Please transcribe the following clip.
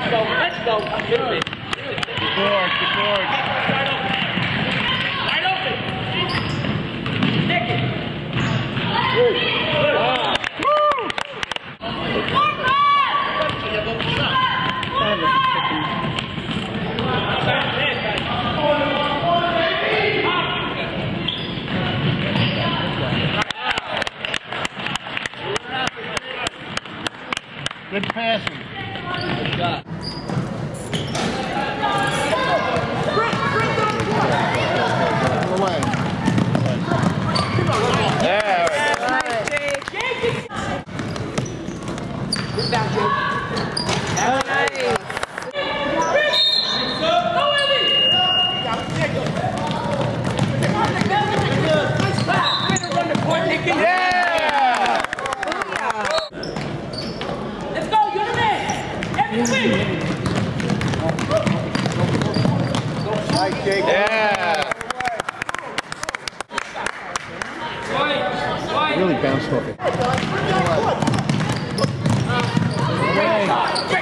Let's go. Good board. Wide open. Nick it. Good passing. Good job. Away. Yeah. Nice, Jake. Good down, Jake. That's nice. Yeah. Let's go, you're the man. Every week. Nice, Jake. Yeah. Really bounced off it. Away.